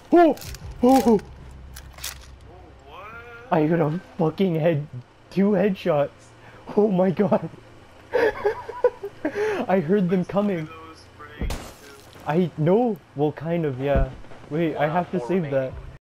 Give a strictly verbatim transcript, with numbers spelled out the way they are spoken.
Oh! Oh! What? I heard a fucking head, two headshots. Oh my god. I heard them coming. I know, well kind of, yeah. Wait, I have to save that.